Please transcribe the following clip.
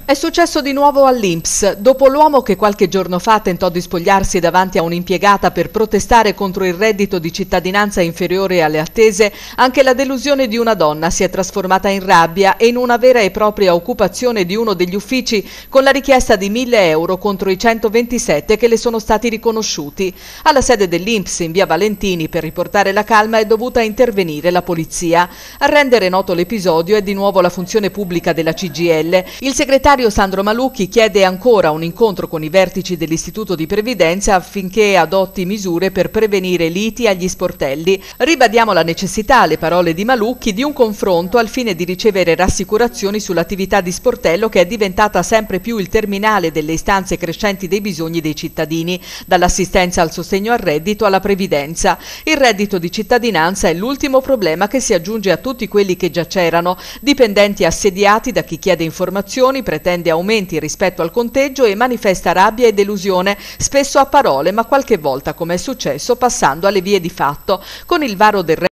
È successo di nuovo all'INPS. Dopo l'uomo che qualche giorno fa tentò di spogliarsi davanti a un'impiegata per protestare contro il reddito di cittadinanza inferiore alle attese, anche la delusione di una donna si è trasformata in rabbia e in una vera e propria occupazione di uno degli uffici con la richiesta di 1.000 euro contro i 127 che le sono stati riconosciuti. Alla sede dell'INPS in via Valentini per riportare la calma è dovuta intervenire la polizia. A rendere noto l'episodio è di nuovo la funzione pubblica della CGIL. Il segretario Sandro Malucchi chiede ancora un incontro con i vertici dell'Istituto di Previdenza affinché adotti misure per prevenire liti agli sportelli. Ribadiamo la necessità, alle parole di Malucchi, di un confronto al fine di ricevere rassicurazioni sull'attività di sportello che è diventata sempre più il terminale delle istanze crescenti dei bisogni dei cittadini, dall'assistenza al sostegno al reddito alla previdenza. Il reddito di cittadinanza è l'ultimo problema che si aggiunge a tutti quelli che già c'erano, dipendenti assediati da chi chiede informazioni, pretende aumenti rispetto al conteggio e manifesta rabbia e delusione, spesso a parole, ma qualche volta, come è successo, passando alle vie di fatto. Con il varo del